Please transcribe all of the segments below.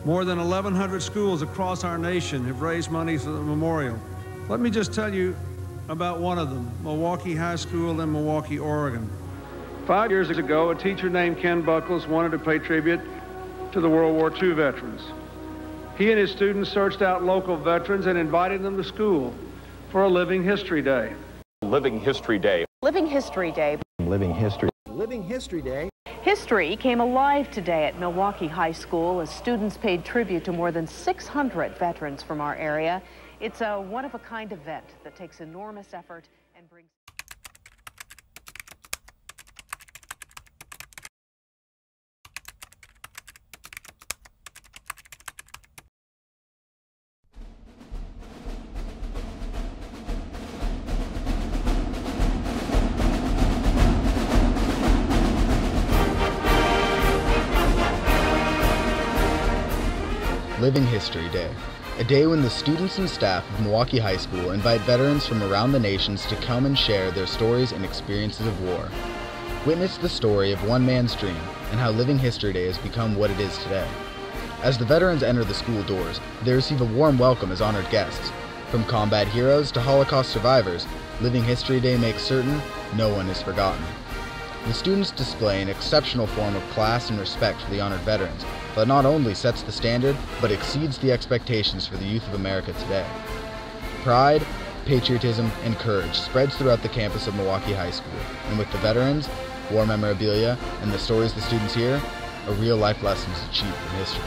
More than 1,100 schools across our nation have raised money for the memorial. Let me just tell you about one of them, Milwaukie High School in Milwaukie, Oregon. 5 years ago, a teacher named Ken Buckles wanted to pay tribute to the World War II veterans. He and his students searched out local veterans and invited them to school for a Living History Day. Living History Day. Living History Day. Living History. Living History Day. History came alive today at Milwaukie High School as students paid tribute to more than 600 veterans from our area. It's a one-of-a-kind event that takes enormous effort and brings... Living History Day, a day when the students and staff of Milwaukie High School invite veterans from around the nations to come and share their stories and experiences of war. Witness the story of one man's dream and how Living History Day has become what it is today. As the veterans enter the school doors, they receive a warm welcome as honored guests. From combat heroes to Holocaust survivors, Living History Day makes certain no one is forgotten. The students display an exceptional form of class and respect for the honored veterans that not only sets the standard, but exceeds the expectations for the youth of America today. Pride, patriotism, and courage spreads throughout the campus of Milwaukie High School, and with the veterans, war memorabilia, and the stories the students hear, a real-life lesson is achieved in history.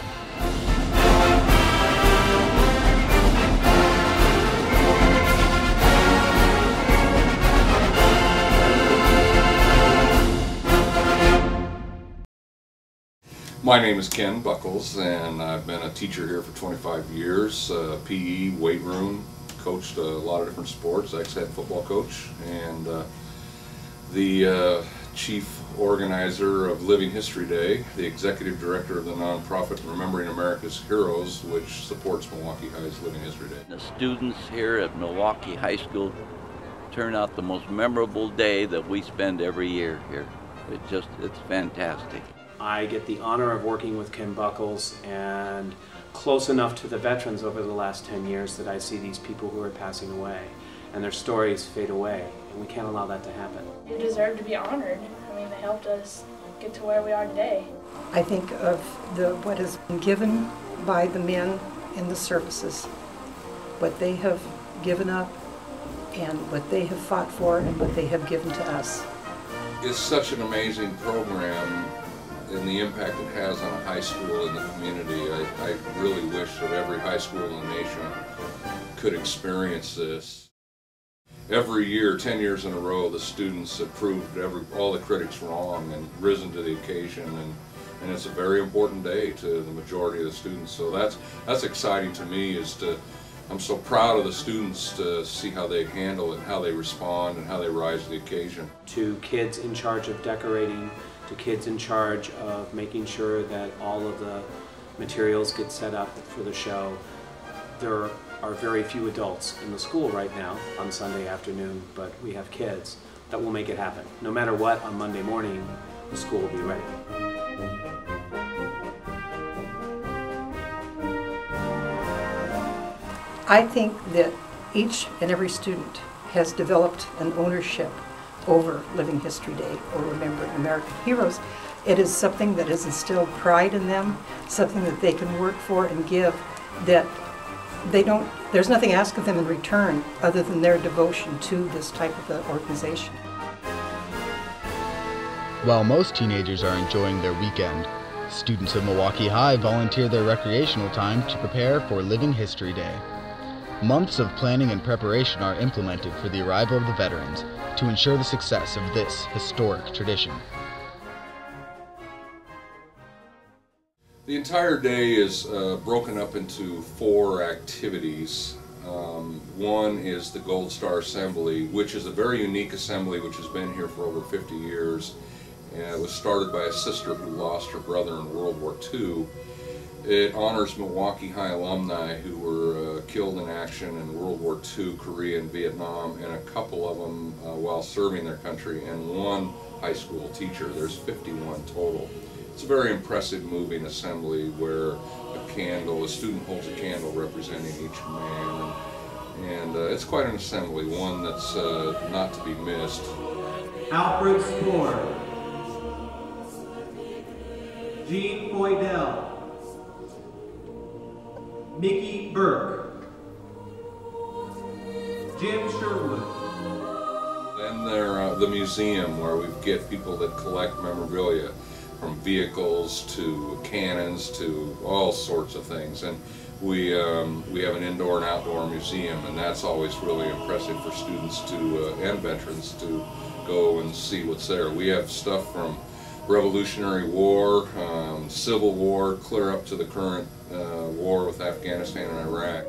My name is Ken Buckles, and I've been a teacher here for 25 years, PE, weight room, coached a lot of different sports, ex-head football coach, and the chief organizer of Living History Day, the executive director of the nonprofit Remembering America's Heroes, which supports Milwaukie High's Living History Day. The students here at Milwaukie High School turn out the most memorable day that we spend every year here. It's fantastic. I get the honor of working with Ken Buckles and close enough to the veterans over the last 10 years that I see these people who are passing away and their stories fade away, and we can't allow that to happen. You deserve to be honored. I mean, they helped us get to where we are today. I think of what has been given by the men in the services, what they have given up and what they have fought for and what they have given to us. It's such an amazing program, and the impact it has on a high school in the community. I really wish that every high school in the nation could experience this. Every year, 10 years in a row, the students have proved all the critics wrong and risen to the occasion, and it's a very important day to the majority of the students. So that's exciting to me. I'm so proud of the students to see how they handle it, how they respond, and how they rise to the occasion. To kids in charge of decorating, to kids in charge of making sure that all of the materials get set up for the show. There are very few adults in the school right now on Sunday afternoon, but we have kids that will make it happen. No matter what, on Monday morning, the school will be ready. I think that each and every student has developed an ownership over Living History Day or Remembering American Heroes. It is something that has instilled pride in them, something that they can work for and give, that there's nothing asked of them in return other than their devotion to this type of an organization. While most teenagers are enjoying their weekend, students of Milwaukie High volunteer their recreational time to prepare for Living History Day. Months of planning and preparation are implemented for the arrival of the veterans to ensure the success of this historic tradition. The entire day is broken up into 4 activities. One is the Gold Star Assembly, which is a very unique assembly which has been here for over 50 years. And it was started by a sister who lost her brother in World War II. It honors Milwaukie High alumni who were killed in action in World War II, Korea, and Vietnam, and a couple of them while serving their country, and one high school teacher. There's 51 total. It's a very impressive moving assembly where a candle. A student holds a candle representing each man, and it's quite an assembly, one that's not to be missed. Alfred Spoor, Gene Boydell, Mickey Burke, Jim Sherwood. Then there the museum, where we get people that collect memorabilia, from vehicles to cannons to all sorts of things. And we have an indoor and outdoor museum, and that's always really impressive for students to and veterans to go and see what's there. We have stuff from Revolutionary War, Civil War, clear up to the current war with Afghanistan and Iraq.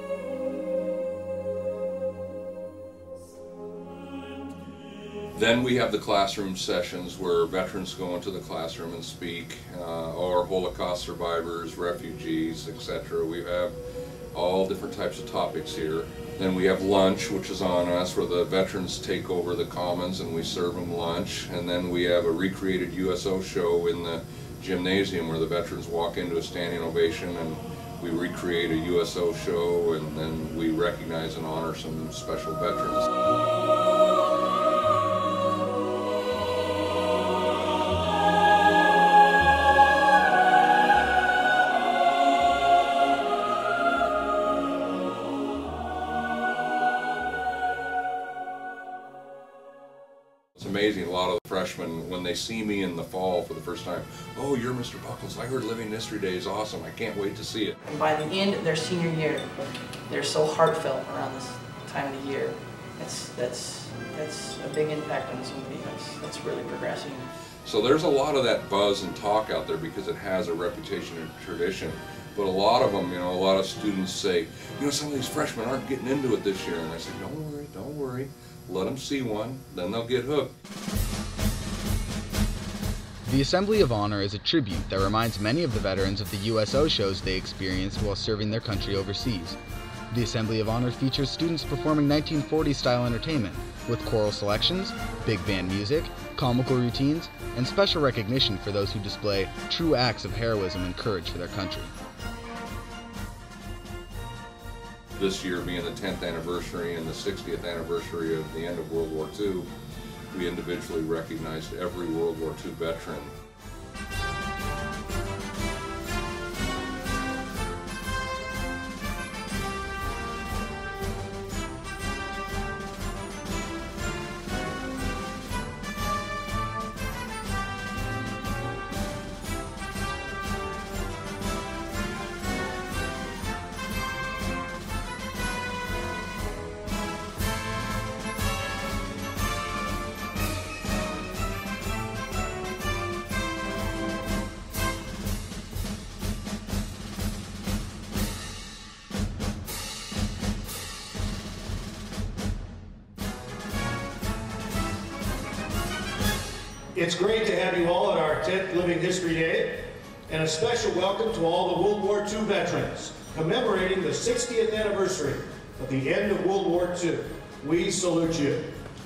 Then we have the classroom sessions where veterans go into the classroom and speak, or Holocaust survivors, refugees, etc. We have all different types of topics here. Then we have lunch, which is on us, where the veterans take over the commons and we serve them lunch. And then we have a recreated USO show in the gymnasium where the veterans walk into a standing ovation and we recreate a USO show, and then we recognize and honor some special veterans. It's amazing, a lot of the freshmen, when they see me in the fall for the first time, "Oh, you're Mr. Buckles. I heard Living History Day is awesome. I can't wait to see it." And by the end of their senior year, they're so heartfelt around this time of the year. That's a big impact on somebody that's really progressing. So there's a lot of that buzz and talk out there because it has a reputation and tradition. But a lot of them, a lot of students say, some of these freshmen aren't getting into it this year. And I say, don't worry. Let them see one, then they'll get hooked. The Assembly of Honor is a tribute that reminds many of the veterans of the USO shows they experienced while serving their country overseas. The Assembly of Honor features students performing 1940s-style entertainment, with choral selections, big band music, comical routines, and special recognition for those who display true acts of heroism and courage for their country. This year being the 10th anniversary and the 60th anniversary of the end of World War II, we individually recognized every World War II veteran. It's great to have you all at our 10th Living History Day, and a special welcome to all the World War II veterans commemorating the 60th anniversary of the end of World War II. We salute you.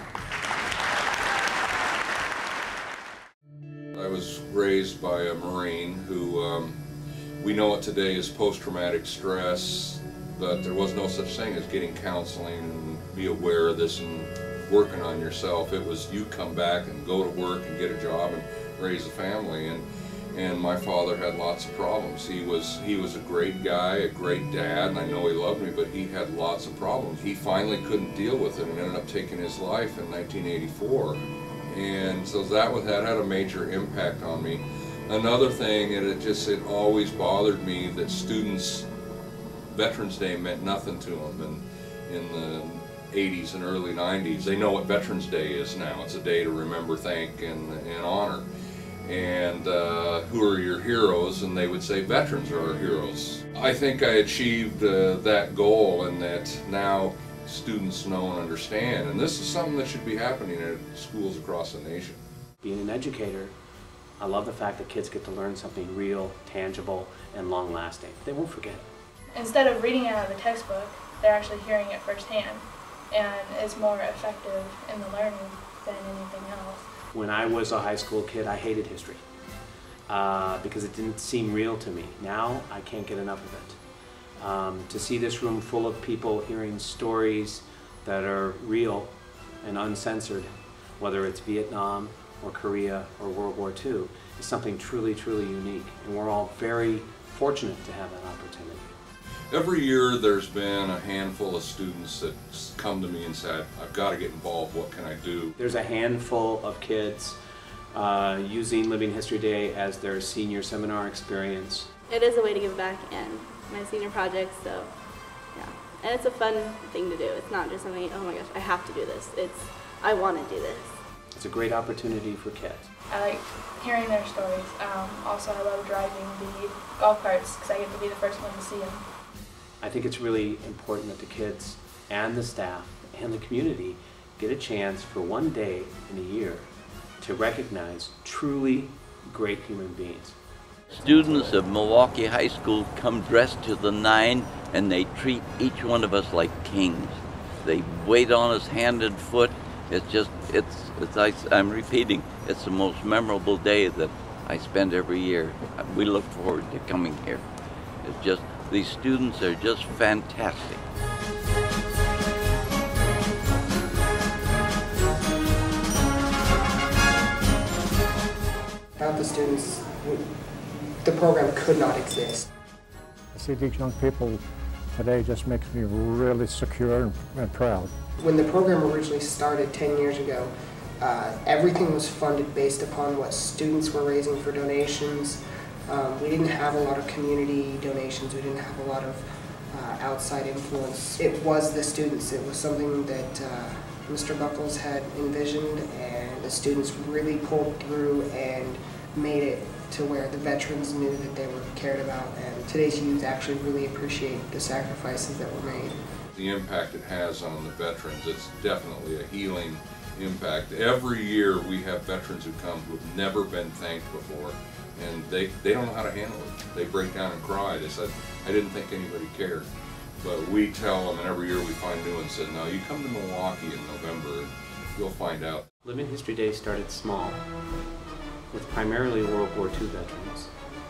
I was raised by a Marine who, we know it today as post-traumatic stress, but there was no such thing as getting counseling and be aware of this and working on yourself. It was you come back and go to work and get a job and raise a family. And my father had lots of problems. He was a great guy, a great dad, and I know he loved me, but he had lots of problems. He finally couldn't deal with it and ended up taking his life in 1984. And so that had a major impact on me. Another thing, it always bothered me that students, Veterans Day meant nothing to them. And in the 80s and early 90s, they know what Veterans Day is now. It's a day to remember, thank, and honor. And who are your heroes? And they would say veterans are our heroes. I think I achieved that goal, and that now students know and understand. And this is something that should be happening at schools across the nation. Being an educator, I love the fact that kids get to learn something real, tangible, and long-lasting. They won't forget it. Instead of reading it out of the textbook, they're actually hearing it firsthand, and it's more effective in the learning than anything else. When I was a high school kid, I hated history. because it didn't seem real to me. Now I can't get enough of it. To see this room full of people hearing stories that are real and uncensored, whether it's Vietnam or Korea or World War II, is something truly, truly unique. And we're all very fortunate to have that opportunity. Every year there's been a handful of students that come to me and said, I've got to get involved, what can I do? There's a handful of kids using Living History Day as their senior seminar experience. It is a way to give back in my senior project, so yeah. And it's a fun thing to do. It's not just something, oh my gosh, I have to do this. It's, I want to do this. It's a great opportunity for kids. I like hearing their stories. Also, I love driving the golf carts because I get to be the first one to see them. I think it's really important that the kids and the staff and the community get a chance for one day in a year to recognize truly great human beings. Students of Milwaukie High School come dressed to the nine, and they treat each one of us like kings. They wait on us hand and foot. It's just, I'm repeating, it's the most memorable day that I spend every year. We look forward to coming here. It's just, these students are just fantastic. Without the students, the program could not exist. I see these young people today just makes me really secure and proud. When the program originally started 10 years ago, everything was funded based upon what students were raising for donations. We didn't have a lot of community donations. We didn't have a lot of outside influence. It was the students. It was something that Mr. Buckles had envisioned, and the students really pulled through and made it to where the veterans knew that they were cared about, and today's youth actually really appreciate the sacrifices that were made. The impact it has on the veterans, it's definitely a healing impact. Every year we have veterans who come who have never been thanked before, and they don't know how to handle it. They break down and cry. They said, I didn't think anybody cared. But we tell them, and every year we find new ones, said, no, you come to Milwaukee in November and you'll find out. Living History Day started small, with primarily World War II veterans.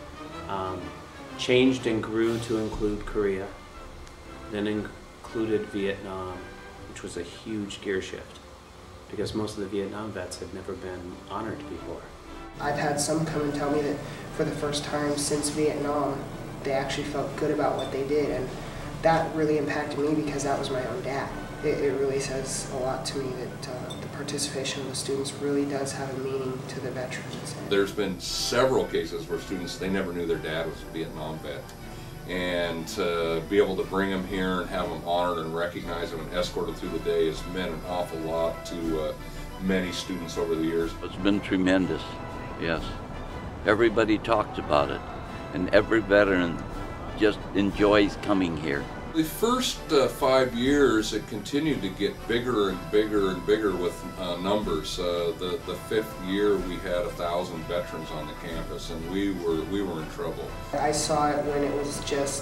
Changed and grew to include Korea, then included Vietnam, which was a huge gear shift, because most of the Vietnam vets had never been honored before. I've had some come and tell me that for the first time since Vietnam, they actually felt good about what they did, and that really impacted me because that was my own dad. It really says a lot to me that the participation of the students really does have a meaning to the veterans. There's been several cases where students, they never knew their dad was a Vietnam vet. And to be able to bring them here and have them honored and recognize them and escort them through the day has meant an awful lot to many students over the years. It's been tremendous, yes. Everybody talks about it, and every veteran just enjoys coming here. The first 5 years, it continued to get bigger and bigger and bigger with numbers. The fifth year, we had 1,000 veterans on the campus, and we were in trouble. I saw it when it was just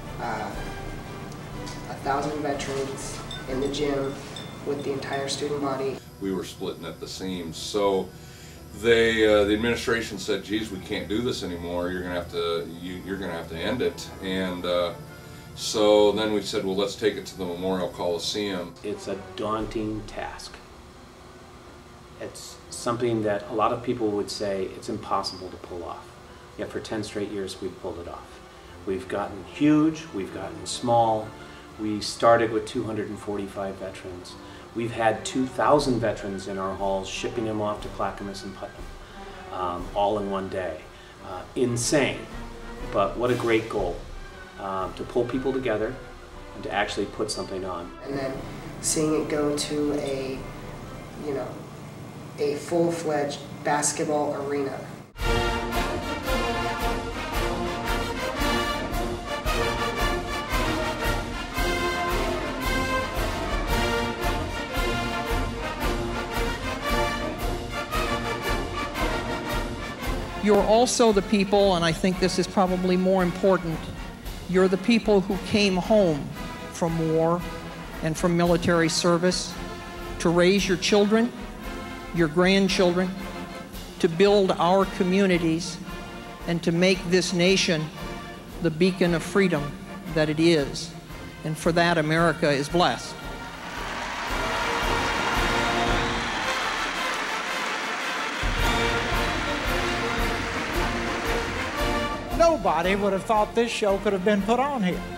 1,000 veterans in the gym with the entire student body. We were splitting at the seams, so the administration said, "Geez, we can't do this anymore. You're gonna have to end it." And so then we said, well, let's take it to the Memorial Coliseum. It's a daunting task. It's something that a lot of people would say it's impossible to pull off. Yet for 10 straight years we've pulled it off. We've gotten huge, we've gotten small. We started with 245 veterans. We've had 2,000 veterans in our halls, shipping them off to Clackamas and Putnam, all in one day. Insane, but what a great goal. To pull people together and to actually put something on. And then seeing it go to a full-fledged basketball arena. You're also the people, and I think this is probably more important, you're the people who came home from war and from military service to raise your children, your grandchildren, to build our communities, and to make this nation the beacon of freedom that it is. And for that, America is blessed. Nobody would have thought this show could have been put on here.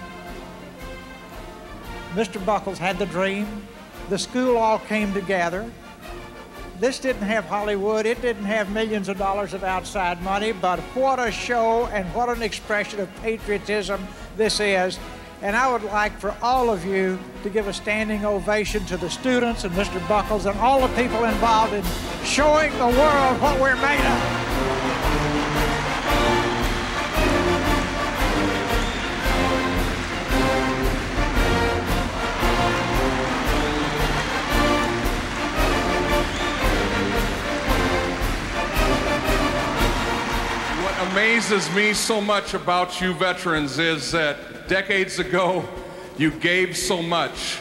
Mr. Buckles had the dream. The school all came together. This didn't have Hollywood. It didn't have millions of dollars of outside money, but what a show and what an expression of patriotism this is. And I would like for all of you to give a standing ovation to the students and Mr. Buckles and all the people involved in showing the world what we're made of. Amazes me so much about you veterans is that decades ago you gave so much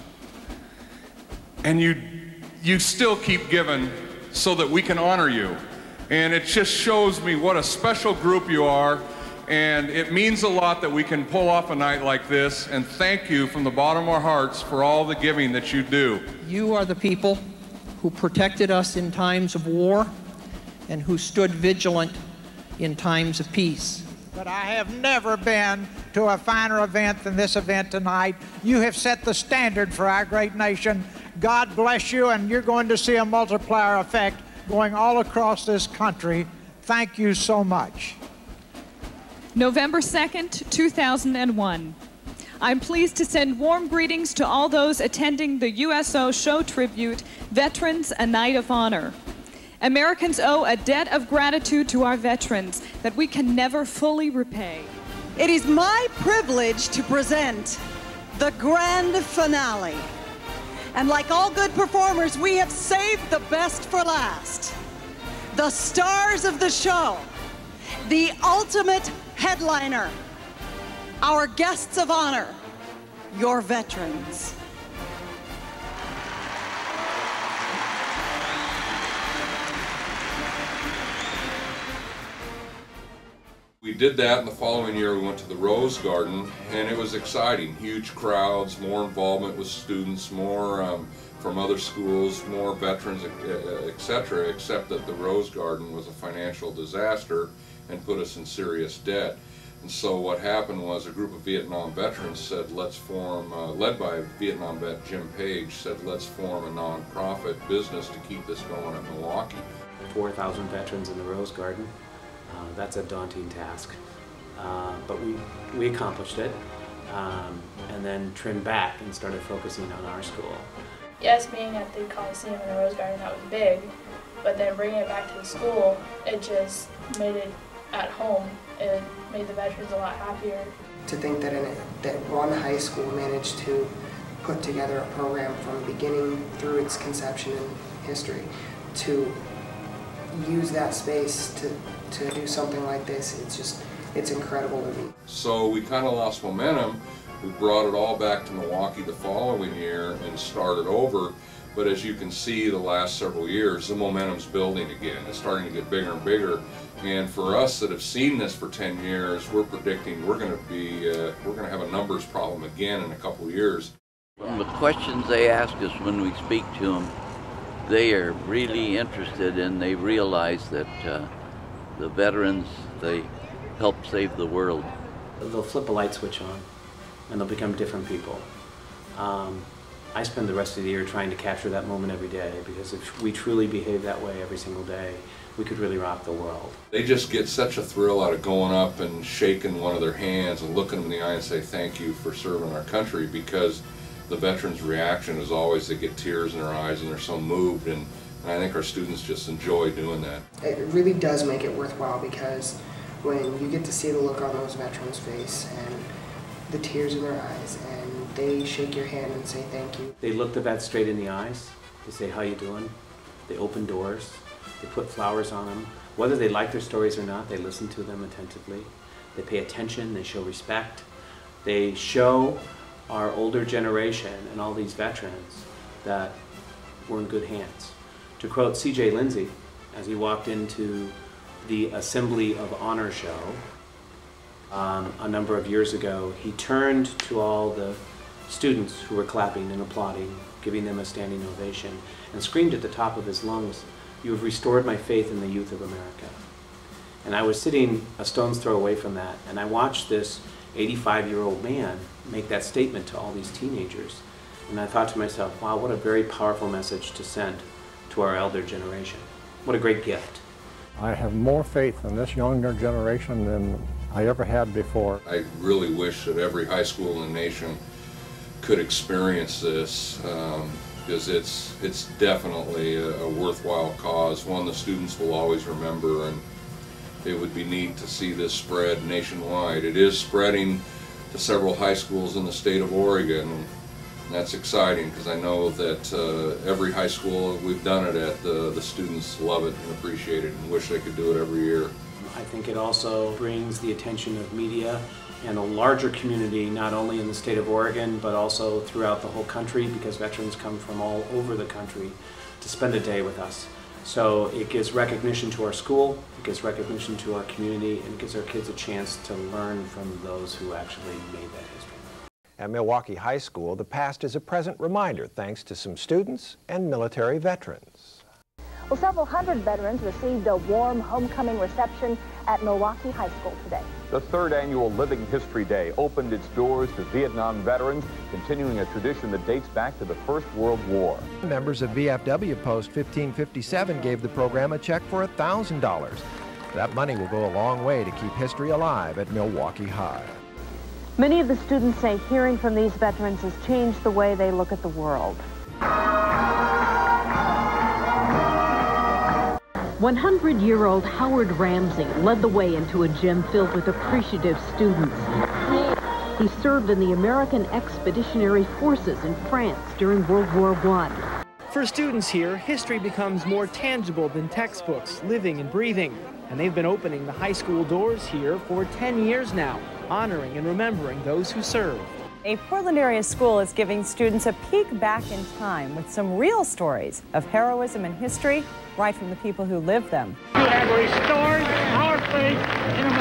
and you still keep giving so that we can honor you, and it just shows me what a special group you are, and it means a lot that we can pull off a night like this, and thank you from the bottom of our hearts for all the giving that you do. You are the people who protected us in times of war and who stood vigilant in times of peace. But I have never been to a finer event than this event tonight. You have set the standard for our great nation. God bless you, and you're going to see a multiplier effect going all across this country. Thank you so much. November 2nd, 2001. I'm pleased to send warm greetings to all those attending the USO Show Tribute Veterans, a Night of Honor. Americans owe a debt of gratitude to our veterans that we can never fully repay. It is my privilege to present the grand finale. And like all good performers, we have saved the best for last. The stars of the show, the ultimate headliner, our guests of honor, your veterans. We did that, and the following year we went to the Rose Garden, and it was exciting. Huge crowds, more involvement with students, more from other schools, more veterans, etc., except that the Rose Garden was a financial disaster and put us in serious debt. And so what happened was a group of Vietnam veterans said, let's form, led by Vietnam vet Jim Page, said, let's form a nonprofit business to keep this going at Milwaukie. 4,000 veterans in the Rose Garden. That's a daunting task, but we accomplished it, and then trimmed back and started focusing on our school. Yes, being at the Coliseum and the Rose Garden, that was big, but then bringing it back to the school, it just made it at home. It made the veterans a lot happier. To think that that one high school managed to put together a program from beginning through its conception and history to use that space to do something like this, it's incredible to me. So we kind of lost momentum. We brought it all back to Milwaukie the following year and started over, but as you can see the last several years, the momentum's building again. It's starting to get bigger and bigger, and for us that have seen this for 10 years, we're predicting we're going to have a numbers problem again in a couple years. From the questions they ask us when we speak to them, they are really interested, and they realize that the veterans, they help save the world. They'll flip a light switch on, and they'll become different people. I spend the rest of the year trying to capture that moment every day, because if we truly behave that way every single day, we could really rock the world. They just get such a thrill out of going up and shaking one of their hands and looking them in the eye and say thank you for serving our country, because the veterans' reaction is always they get tears in their eyes and they're so moved, and I think our students just enjoy doing that. It really does make it worthwhile, because when you get to see the look on those veterans' face and the tears in their eyes, and they shake your hand and say thank you. They look the vets straight in the eyes. They say, how you doing? They open doors. They put flowers on them. Whether they like their stories or not, they listen to them attentively. They pay attention. They show respect. They show our older generation and all these veterans that we're in good hands. To quote C.J. Lindsay, as he walked into the Assembly of Honor show a number of years ago, he turned to all the students who were clapping and applauding, giving them a standing ovation, and screamed at the top of his lungs, "You have restored my faith in the youth of America." And I was sitting a stone's throw away from that, and I watched this 85-year-old man make that statement to all these teenagers. And I thought to myself, wow, what a very powerful message to send to our elder generation. What a great gift. I have more faith in this younger generation than I ever had before. I really wish that every high school in the nation could experience this, because it's definitely a worthwhile cause, one the students will always remember, and it would be neat to see this spread nationwide. It is spreading to several high schools in the state of Oregon, and that's exciting because I know that every high school we've done it at, the students love it and appreciate it and wish they could do it every year. I think it also brings the attention of media and a larger community, not only in the state of Oregon, but also throughout the whole country, because veterans come from all over the country to spend a day with us. So it gives recognition to our school, it gives recognition to our community, and it gives our kids a chance to learn from those who actually made that history. At Milwaukie High School, the past is a present reminder thanks to some students and military veterans. Well, several hundred veterans received a warm homecoming reception at Milwaukie High School today. The third annual Living History Day opened its doors to Vietnam veterans, continuing a tradition that dates back to the First World War. Members of VFW Post 1557 gave the program a check for $1,000. That money will go a long way to keep history alive at Milwaukie High. Many of the students say hearing from these veterans has changed the way they look at the world. 100-year-old Howard Ramsey led the way into a gym filled with appreciative students. He served in the American Expeditionary Forces in France during World War I. For students here, history becomes more tangible than textbooks, living and breathing. And they've been opening the high school doors here for 10 years now, honoring and remembering those who served. A Portland area school is giving students a peek back in time with some real stories of heroism and history right from the people who lived them. You have restored our faith in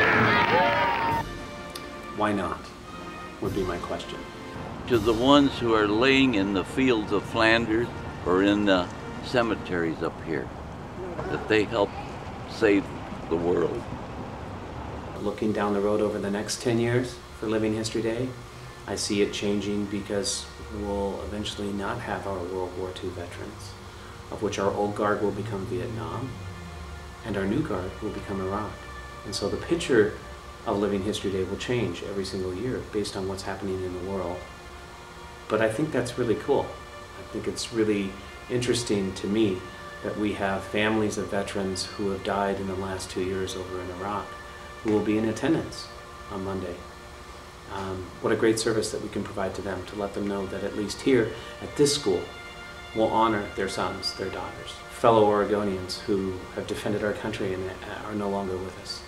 America. Why not, would be my question. To the ones who are laying in the fields of Flanders or in the cemeteries up here, that they help save the world. Looking down the road over the next 10 years for Living History Day, I see it changing because we'll eventually not have our World War II veterans, of which our old guard will become Vietnam and our new guard will become Iraq. And so the picture of Living History Day will change every single year based on what's happening in the world. But I think that's really cool. I think it's really interesting to me that we have families of veterans who have died in the last 2 years over in Iraq who will be in attendance on Monday. What a great service that we can provide to them, to let them know that at least here at this school, we'll honor their sons, their daughters, fellow Oregonians who have defended our country and are no longer with us.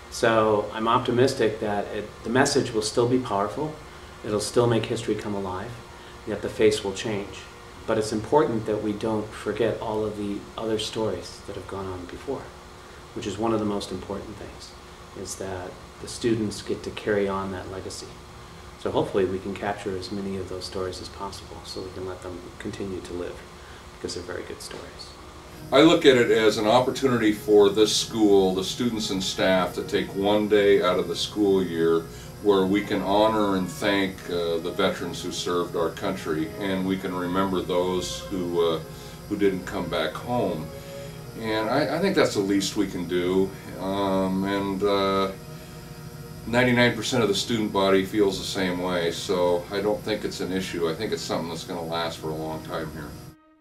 So I'm optimistic that the message will still be powerful, it'll still make history come alive, yet the face will change. But it's important that we don't forget all of the other stories that have gone on before, which is one of the most important things, is that the students get to carry on that legacy. So hopefully we can capture as many of those stories as possible so we can let them continue to live, because they're very good stories. I look at it as an opportunity for this school, the students and staff, to take one day out of the school year where we can honor and thank the veterans who served our country, and we can remember those who didn't come back home. And I think that's the least we can do. 99% of the student body feels the same way, so I don't think it's an issue. I think it's something that's going to last for a long time here.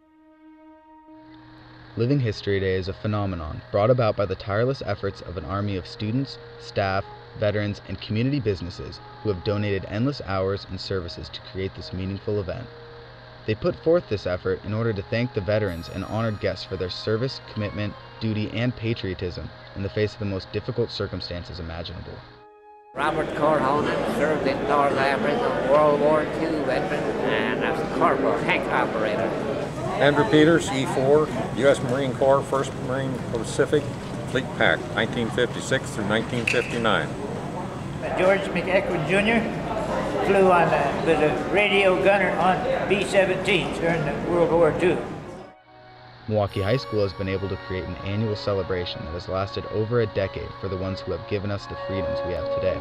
Living History Day is a phenomenon brought about by the tireless efforts of an army of students, staff, veterans, and community businesses who have donated endless hours and services to create this meaningful event. They put forth this effort in order to thank the veterans and honored guests for their service, commitment, duty, and patriotism in the face of the most difficult circumstances imaginable. Robert Corhonen served in North Africa, World War II veteran, and I was a corporal, tank operator. Andrew Peters, E4, U.S. Marine Corps, 1st Marine Pacific, Fleet Pack, 1956 through 1959. George McEachran Jr. flew on was a radio gunner on B-17s during the World War II. Milwaukie High School has been able to create an annual celebration that has lasted over a decade for the ones who have given us the freedoms we have today.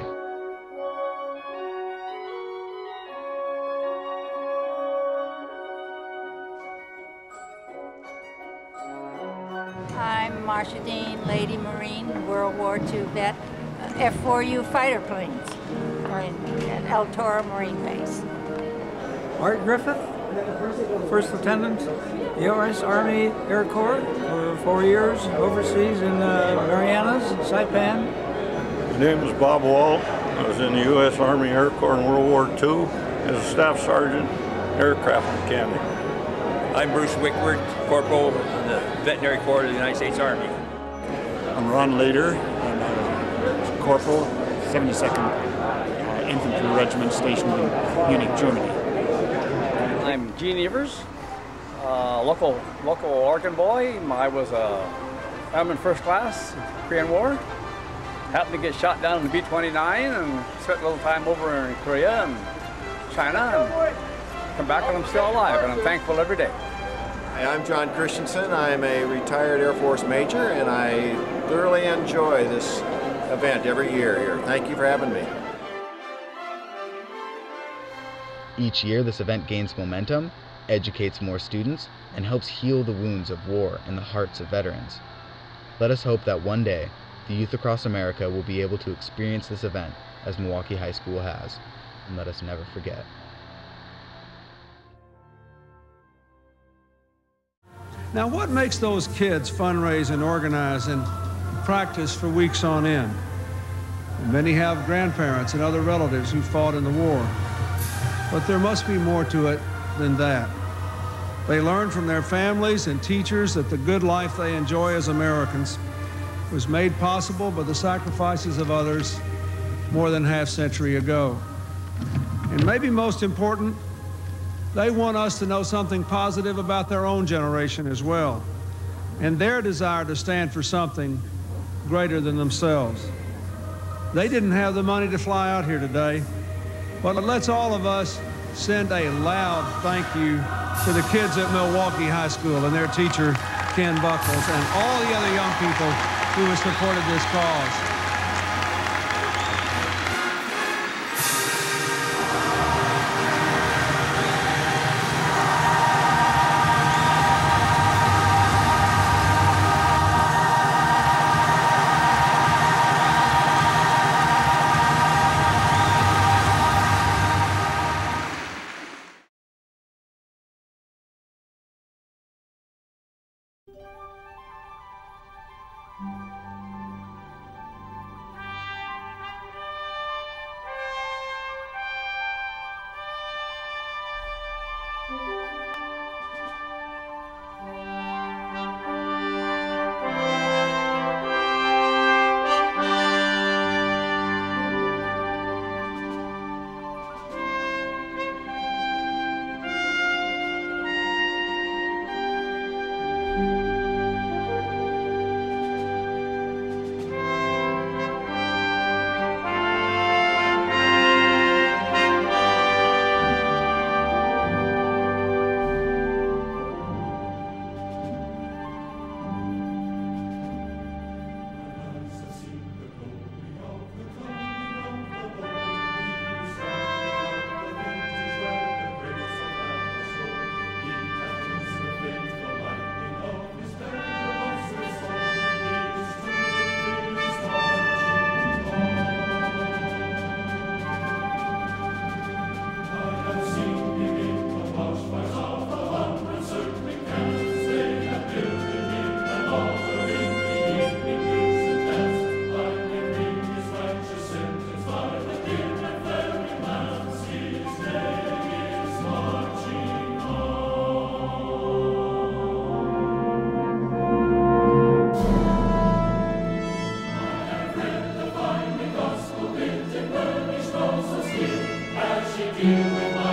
I'm Marcia Dean, Lady Marine, World War II vet, F-4U fighter planes at El Toro Marine Base. Art Griffith, First Lieutenant, U.S. Army Air Corps for 4 years overseas in Marianas, Saipan. My name is Bob Walt. I was in the U.S. Army Air Corps in World War II as a Staff Sergeant, Aircraft Mechanic. I'm Bruce Wickford, Corporal in the Veterinary Corps of the United States Army. I'm Ron Lader, and Corporal, 72nd Infantry Regiment stationed in Munich, Germany. I'm Gene Evers, local Oregon boy. I was I'm in first class, Korean War. Happened to get shot down in the B-29 and spent a little time over in Korea and China and come back and I'm still alive and I'm thankful every day. Hi, I'm John Christensen. I'm a retired Air Force Major and I thoroughly enjoy this event every year here. Thank you for having me. Each year, this event gains momentum, educates more students, and helps heal the wounds of war in the hearts of veterans. Let us hope that one day, the youth across America will be able to experience this event as Milwaukie High School has, and let us never forget. Now, what makes those kids fundraise and organize and practice for weeks on end? Many have grandparents and other relatives who fought in the war. But there must be more to it than that. They learn from their families and teachers that the good life they enjoy as Americans was made possible by the sacrifices of others more than half a century ago. And maybe most important, they want us to know something positive about their own generation as well, and their desire to stand for something greater than themselves. They didn't have the money to fly out here today, but let's all of us send a loud thank you to the kids at Milwaukie High School and their teacher, Ken Buckles, and all the other young people who have supported this cause. With